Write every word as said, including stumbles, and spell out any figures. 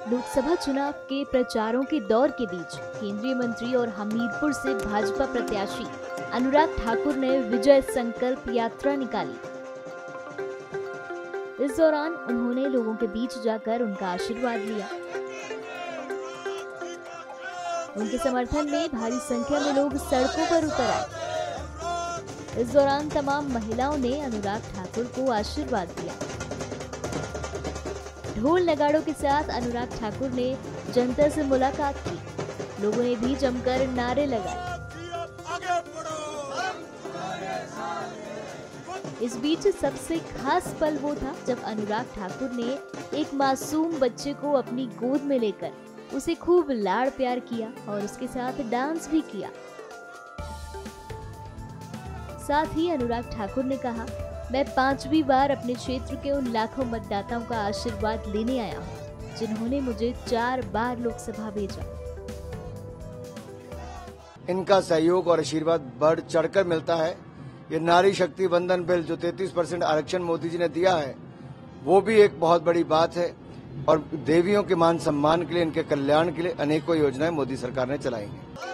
लोकसभा चुनाव के प्रचारों के दौर के बीच केंद्रीय मंत्री और हमीरपुर से भाजपा प्रत्याशी अनुराग ठाकुर ने विजय संकल्प यात्रा निकाली। इस दौरान उन्होंने लोगों के बीच जाकर उनका आशीर्वाद लिया। उनके समर्थन में भारी संख्या में लोग सड़कों पर उतर आए। इस दौरान तमाम महिलाओं ने अनुराग ठाकुर को आशीर्वाद दिया। ढोल नगाड़ों के साथ अनुराग ठाकुर ने जनता से मुलाकात की। लोगों ने भी जमकर नारे लगाए। इस बीच सबसे खास पल वो था जब अनुराग ठाकुर ने एक मासूम बच्चे को अपनी गोद में लेकर उसे खूब लाड़ प्यार किया और उसके साथ डांस भी किया। साथ ही अनुराग ठाकुर ने कहा, मैं पांचवी बार अपने क्षेत्र के उन लाखों मतदाताओं का आशीर्वाद लेने आया हूं जिन्होंने मुझे चार बार लोकसभा भेजा। इनका सहयोग और आशीर्वाद बढ़ चढ़कर मिलता है। ये नारी शक्ति वंदन बिल जो तैंतीस परसेंट आरक्षण मोदी जी ने दिया है, वो भी एक बहुत बड़ी बात है। और देवियों के मान सम्मान के लिए, इनके कल्याण के लिए अनेकों योजनाएं मोदी सरकार ने चलाई हैं।